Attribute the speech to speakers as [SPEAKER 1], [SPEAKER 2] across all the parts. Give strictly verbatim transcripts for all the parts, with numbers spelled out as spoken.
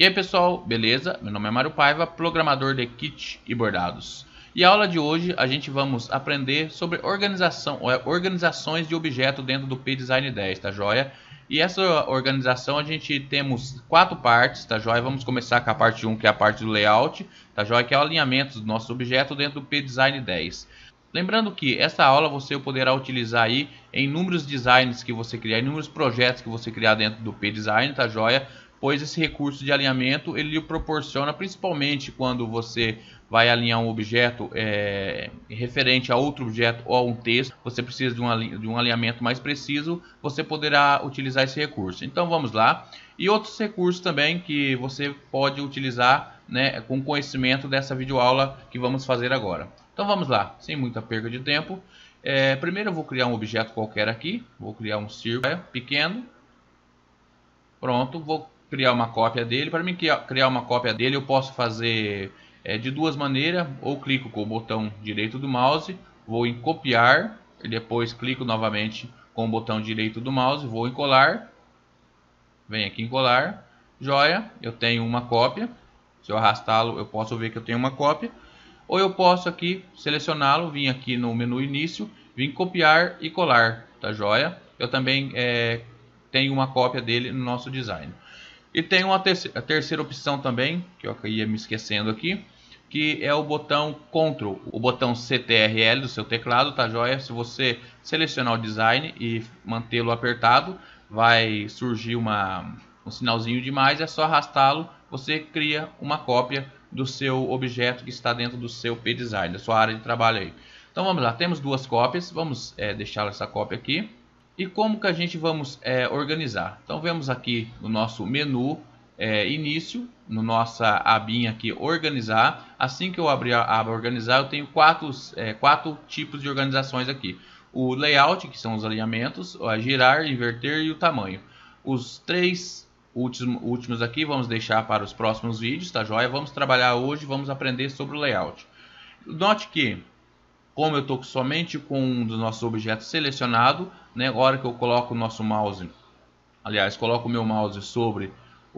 [SPEAKER 1] E aí pessoal, beleza? Meu nome é Mário Paiva, programador de kit e bordados. E a aula de hoje a gente vamos aprender sobre organização, organizações de objeto dentro do PDesign dez, tá joia? E essa organização a gente temos quatro partes, tá joia? Vamos começar com a parte um, que é a parte do layout, tá joia? Que é o alinhamento do nosso objeto dentro do PDesign dez. Lembrando que essa aula você poderá utilizar aí em inúmeros designs que você criar, inúmeros projetos que você criar dentro do PDesign, tá joia? Pois esse recurso de alinhamento ele lhe proporciona, principalmente quando você vai alinhar um objeto é, referente a outro objeto ou a um texto, você precisa de um, de um alinhamento mais preciso, você poderá utilizar esse recurso. Então vamos lá. E outros recursos também que você pode utilizar, né, com conhecimento dessa videoaula que vamos fazer agora. Então vamos lá, sem muita perda de tempo. É, primeiro eu vou criar um objeto qualquer aqui, vou criar um círculo pequeno. Pronto, vou criar uma cópia dele. Para mim criar uma cópia dele eu posso fazer é, de duas maneiras. Ou clico com o botão direito do mouse, vou em copiar e depois clico novamente com o botão direito do mouse, vou em colar. Venho aqui em colar, joia, eu tenho uma cópia. Se eu arrastá-lo eu posso ver que eu tenho uma cópia. Ou eu posso aqui selecioná-lo, vir aqui no menu início, vir copiar e colar, tá joia? Eu também é, tenho uma cópia dele no nosso design. E tem uma terceira, a terceira opção também, que eu ia me esquecendo aqui, que é o botão Ctrl, o botão C T R L do seu teclado, tá joia? Se você selecionar o design e mantê-lo apertado, vai surgir uma, um sinalzinho de mais, é só arrastá-lo, você cria uma cópia do seu objeto que está dentro do seu PDesign, da sua área de trabalho aí. Então vamos lá, temos duas cópias, vamos é, deixar essa cópia aqui. E como que a gente vamos é, organizar? Então vemos aqui no nosso menu é, início, no nossa abinha aqui organizar. Assim que eu abrir a aba organizar, eu tenho quatro, é, quatro tipos de organizações aqui. O layout, que são os alinhamentos, a girar, inverter e o tamanho. Os três últimos, últimos aqui vamos deixar para os próximos vídeos, tá joia? Vamos trabalhar hoje, vamos aprender sobre o layout. Note que como eu estou somente com um dos nossos objetos selecionado, né, a hora que eu coloco o nosso mouse, aliás, coloco o meu mouse sobre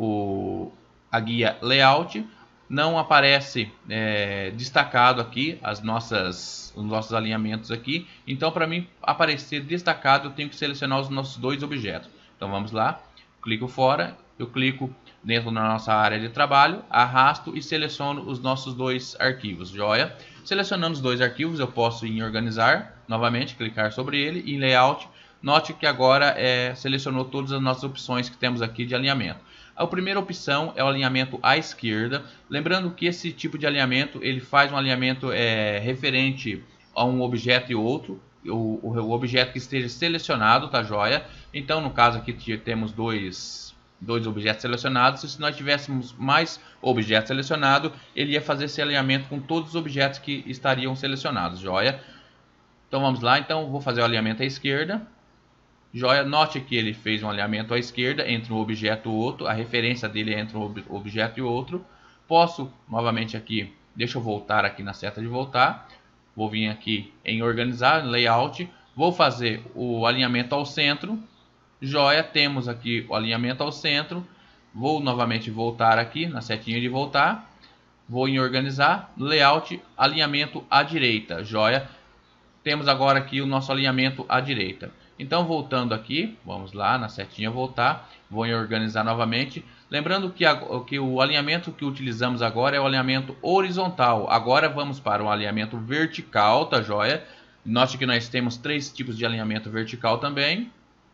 [SPEAKER 1] o, a guia layout, não aparece é, destacado aqui as nossas, os nossos alinhamentos aqui. Então, para mim aparecer destacado, eu tenho que selecionar os nossos dois objetos. Então, vamos lá, clico fora, eu clico dentro da nossa área de trabalho, arrasto e seleciono os nossos dois arquivos, joia? Selecionando os dois arquivos, eu posso ir em organizar, novamente, clicar sobre ele, e em layout, note que agora é, selecionou todas as nossas opções que temos aqui de alinhamento. A primeira opção é o alinhamento à esquerda, lembrando que esse tipo de alinhamento, ele faz um alinhamento é, referente a um objeto e outro, o, o, o objeto que esteja selecionado, tá joia? Então, no caso aqui temos dois... dois objetos selecionados. Se nós tivéssemos mais objetos selecionados, ele ia fazer esse alinhamento com todos os objetos que estariam selecionados, joia? Então vamos lá, então vou fazer o alinhamento à esquerda, joia? Note que ele fez um alinhamento à esquerda entre um objeto e outro, a referência dele é entre um objeto e outro. Posso novamente aqui, deixa eu voltar aqui na seta de voltar, vou vir aqui em organizar, layout, vou fazer o alinhamento ao centro. Joia, temos aqui o alinhamento ao centro. Vou novamente voltar aqui na setinha de voltar. Vou em organizar, layout, alinhamento à direita. Joia, temos agora aqui o nosso alinhamento à direita. Então voltando aqui, vamos lá na setinha voltar. Vou em organizar novamente. Lembrando que, a, que o alinhamento que utilizamos agora é o alinhamento horizontal. Agora vamos para o alinhamento vertical, tá joia? Note que nós temos três tipos de alinhamento vertical também.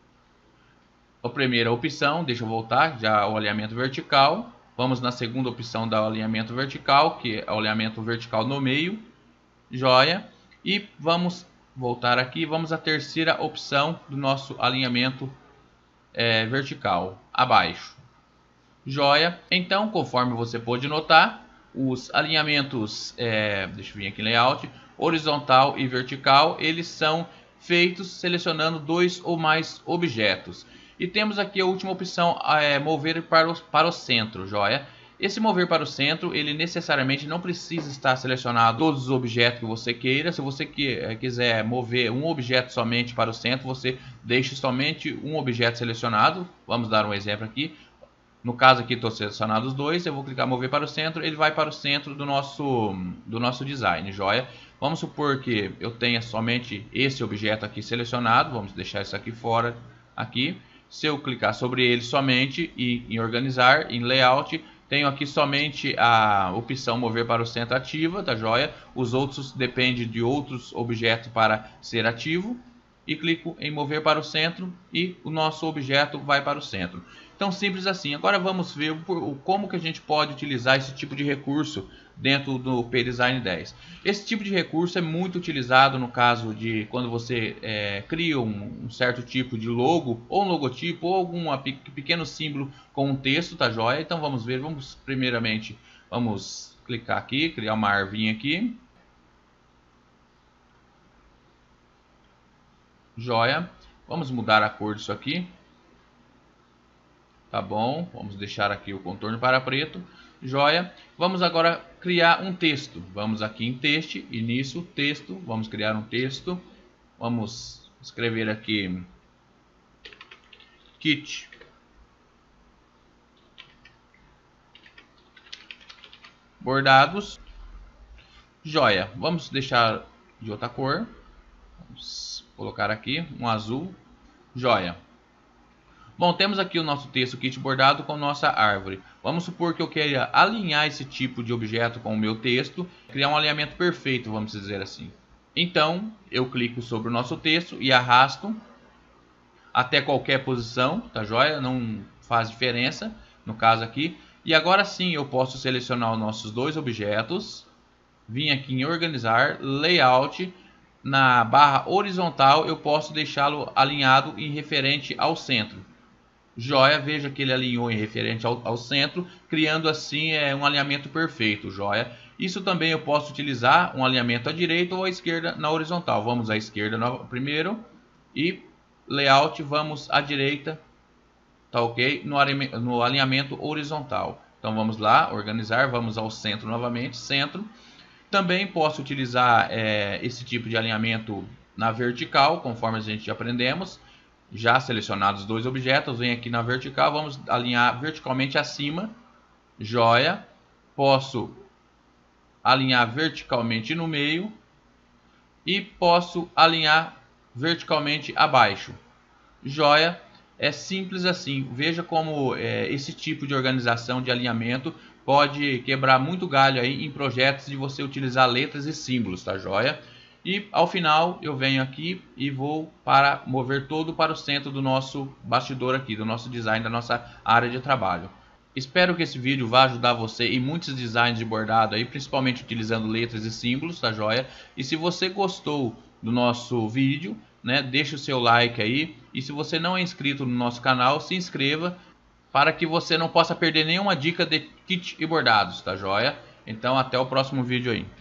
[SPEAKER 1] A primeira opção, deixa eu voltar, já o alinhamento vertical. Vamos na segunda opção do alinhamento vertical, que é o alinhamento vertical no meio. Joia. E vamos voltar aqui, vamos à terceira opção do nosso alinhamento é, vertical, abaixo. Joia. Então, conforme você pode notar, os alinhamentos, é, deixa eu vir aqui em layout, horizontal e vertical, eles são feitos selecionando dois ou mais objetos. E temos aqui a última opção, é, mover para o, para o centro, joia? Esse mover para o centro, ele necessariamente não precisa estar selecionado todos os objetos que você queira. Se você que, é, quiser mover um objeto somente para o centro, você deixa somente um objeto selecionado. Vamos dar um exemplo aqui. No caso aqui estou selecionado os dois, eu vou clicar mover para o centro, ele vai para o centro do nosso, do nosso design, joia? Vamos supor que eu tenha somente esse objeto aqui selecionado, vamos deixar isso aqui fora, aqui. Se eu clicar sobre ele somente e em organizar, em layout, tenho aqui somente a opção mover para o centro ativa, tá joia? Os outros dependem de outros objetos para ser ativo. E clico em mover para o centro e o nosso objeto vai para o centro. Então simples assim. Agora vamos ver como que a gente pode utilizar esse tipo de recurso dentro do PDesign dez. Esse tipo de recurso é muito utilizado no caso de quando você é, cria um, um certo tipo de logo, ou um logotipo, ou algum pequeno símbolo com um texto, tá joia? Então vamos ver, vamos primeiramente, vamos clicar aqui, criar uma arvinha aqui. Joia. Vamos mudar a cor disso aqui. Tá bom. Vamos deixar aqui o contorno para preto. Joia. Vamos agora criar um texto. Vamos aqui em texto e nisso texto. Vamos criar um texto. Vamos escrever aqui kit bordados. Joia. Vamos deixar de outra cor. Vamos colocar aqui um azul, joia. Bom, temos aqui o nosso texto kit bordado com nossa árvore. Vamos supor que eu queira alinhar esse tipo de objeto com o meu texto, criar um alinhamento perfeito, vamos dizer assim. Então, eu clico sobre o nosso texto e arrasto até qualquer posição, tá joia? Não faz diferença no caso aqui. E agora sim eu posso selecionar os nossos dois objetos, vim aqui em organizar, layout. Na barra horizontal eu posso deixá-lo alinhado em referente ao centro. Joia, veja que ele alinhou em referente ao, ao centro, criando assim é, um alinhamento perfeito, joia. Isso também eu posso utilizar um alinhamento à direita ou à esquerda na horizontal. Vamos à esquerda no, primeiro e layout, vamos à direita, tá ok? No, no alinhamento horizontal. Então vamos lá, organizar, vamos ao centro novamente, centro. Também posso utilizar é, esse tipo de alinhamento na vertical, conforme a gente já aprendemos. Já selecionados dois objetos, vem aqui na vertical, vamos alinhar verticalmente acima, joia. Posso alinhar verticalmente no meio e posso alinhar verticalmente abaixo, joia. É simples assim. Veja como é, esse tipo de organização de alinhamento pode quebrar muito galho aí em projetos de você utilizar letras e símbolos, tá joia? E ao final eu venho aqui e vou para mover todo para o centro do nosso bastidor aqui, do nosso design, da nossa área de trabalho. Espero que esse vídeo vá ajudar você em muitos designs de bordado aí, principalmente utilizando letras e símbolos, tá joia? E se você gostou do nosso vídeo, né, deixa o seu like aí. E se você não é inscrito no nosso canal, se inscreva para que você não possa perder nenhuma dica de kit e bordados, tá joia? Então até o próximo vídeo aí.